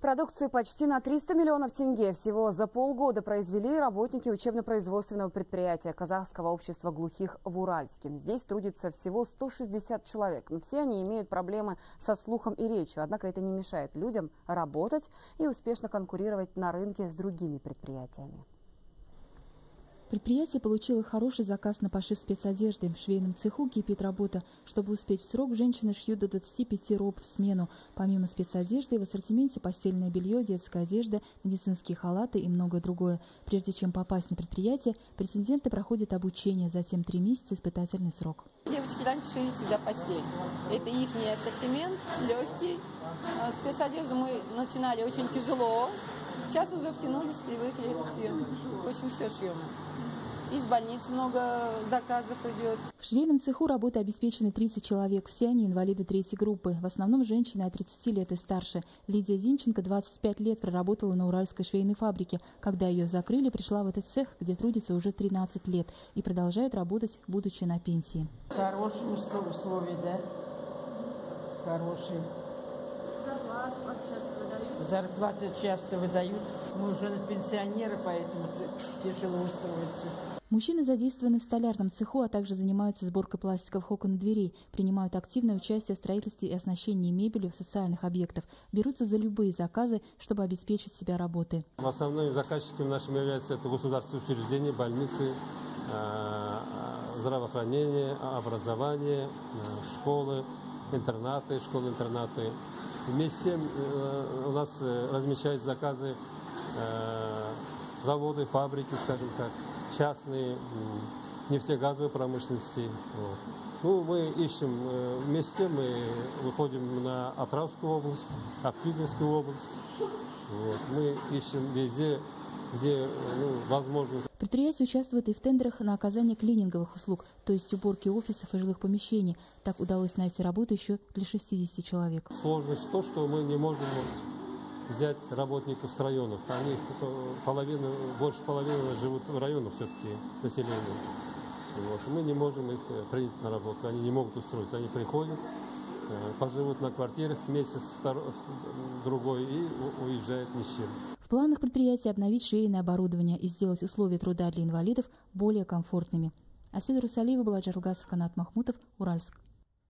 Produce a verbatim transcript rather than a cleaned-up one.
Продукцию почти на триста миллионов тенге всего за полгода произвели работники учебно-производственного предприятия Казахского общества глухих в Уральске. Здесь трудится всего сто шестьдесят человек, но все они имеют проблемы со слухом и речью. Однако это не мешает людям работать и успешно конкурировать на рынке с другими предприятиями. Предприятие получило хороший заказ на пошив спецодежды. В швейном цеху кипит работа. Чтобы успеть в срок, женщины шьют до двадцати пяти роб в смену. Помимо спецодежды, в ассортименте постельное белье, детская одежда, медицинские халаты и многое другое. Прежде чем попасть на предприятие, претенденты проходят обучение, затем три месяца испытательный срок. Девочки раньше шили всегда постель. Это их ассортимент, легкий. Спецодежду мы начинали очень тяжело. Сейчас уже втянулись, привыкли, шьем. Очень все шьем. Из больниц много заказов идет. В швейном цеху работы обеспечены тридцать человек. Все они инвалиды третьей группы. В основном женщины от тридцати лет и старше. Лидия Зинченко двадцать пять лет проработала на Уральской швейной фабрике. Когда ее закрыли, пришла в этот цех, где трудится уже тринадцать лет. И продолжает работать, будучи на пенсии. Хорошие условия, да? Хорошие. Зарплаты часто выдают. Мы уже пенсионеры, поэтому тяжело устроиться. Мужчины задействованы в столярном цеху, а также занимаются сборкой пластиковых окон и дверей, принимают активное участие в строительстве и оснащении мебелью в социальных объектах, берутся за любые заказы, чтобы обеспечить себя работой. Основными заказчиками нашими являются это государственные учреждения, больницы, здравоохранение, образование, школы, интернаты, школы-интернаты. Вместе с тем у нас размещают заказы заводы, фабрики, скажем так, частные, нефтегазовой промышленности. Вот. Ну, мы ищем, вместе мы выходим на Атравскую область, Актюбинскую область. Вот. Мы ищем везде, где ну, возможно. Предприятие участвует и в тендерах на оказание клининговых услуг, то есть уборки офисов и жилых помещений. Так удалось найти работу еще для шестидесяти человек. Сложность в том, что мы не можем взять работников с районов. Они половину, больше половины живут в районах все-таки населения. Вот. Мы не можем их принять на работу, они не могут устроиться. Они приходят, поживут на квартирах месяц, второй, другой и уезжают ни с чем. В планах предприятия обновить швейное оборудование и сделать условия труда для инвалидов более комфортными. Асель Русалиева, Баладжар Алгасов, Канат Махмутов, Уральск.